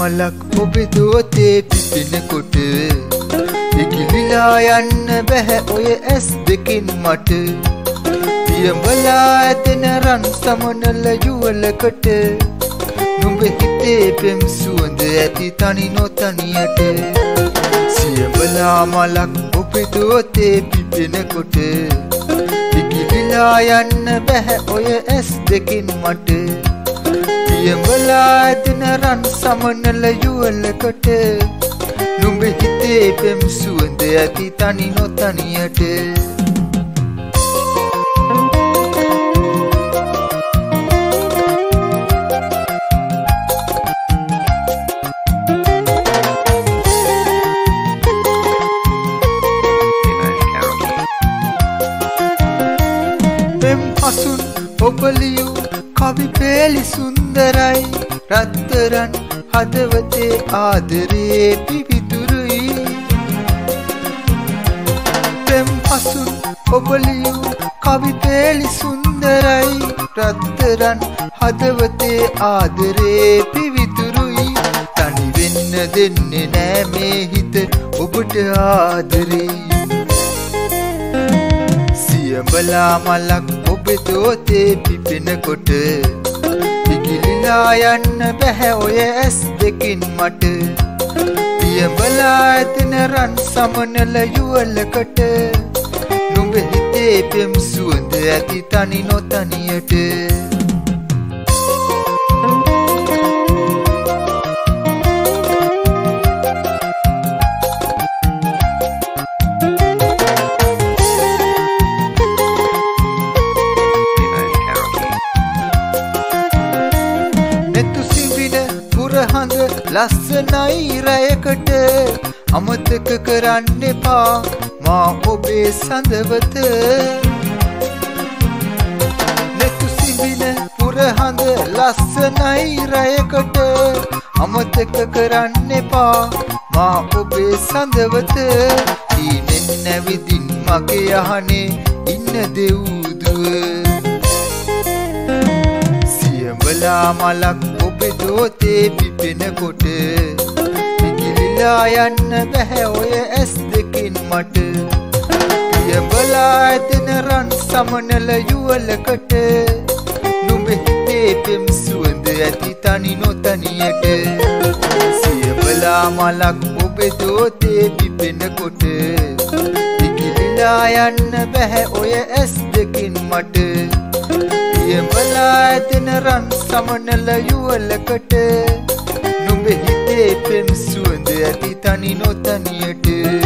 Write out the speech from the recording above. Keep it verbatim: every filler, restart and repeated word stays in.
මලක් ඔබේ දෝතේ පිපෙනකොට ඉකිලිලා යන්න බැහැ ඔය ඇස් දෙකින් මට පියඹලා ඇතෙන රන් සමනල යුවලකට නුඹ හිතේ පෙම් සුවඳ ඇති තනි නොතනියට සියඹලා මලක් ඔබේ දෝතේ පිපෙනකොට ඉකිලිලා යන්න බැහැ ඔය ඇස් දෙකින් මට පියඹලා ඇතෙන රන් සමනල යුවලකට නුඹ හිතේ පෙම් සුවඳ ඇති තනි නොතනියට පෙම් අසුන් ඔබලියු කවි පෙළි සුන්දරයි රත්තරන් හදවතේ ආදරේ පිවිතුරුයි පෙම් අසුන් ඔබලියු කවි පෙළි සුන්දරයි රත්තරන් හදවතේ ආදරේ පිවිතුරුයි තනි වෙන්න දෙන්නේ නෑ මේ හිත ඔබට ආදරේ සියඹලා මලක් ඔබේ දෝතේ පිපෙනකොට ඉකිලිලා යන්න බැහැ ඔය ඇස් දෙකින් මට පියඹලා ඇතෙන රන් සමනල යුවලකට නුඹ හිතේ පෙම් සුවඳ ඇති තනි නොතනියට හඳ ලස්සනයි රයකට අමතක කරන්න එපා මා ඔබේ සඳවත නෙතු සිඹින පුරහඳ ලස්සනයි රයකට අමතක කරන්න එපා මා ඔබේ සඳවත ඊනෙන් නැවිදින් මගේ යහනේ ඉන්න දෙව්දුව සියඹලා මලක් ඔබේ දෝතේ පිපෙනකොට ඉකිලිලා යන්න බැහැ ඔය ඇස් දෙකින් මට පියඹලා ඇතෙන රන් සමනල යුවලකට නුඹ හිතේ පෙම් සුවඳ ඇති තනි නොතනියට සියඹලා මලක් ඔබේ දෝතේ පිපෙනකොට ඉකිලිලා යන්න බැහැ ඔය ඇස් දෙකින් මට පියඹලා ඇතෙන රන් සමනල යුවලකට නුඹ හිතේ පෙම් සුවඳ ඇති තනි නොතනියට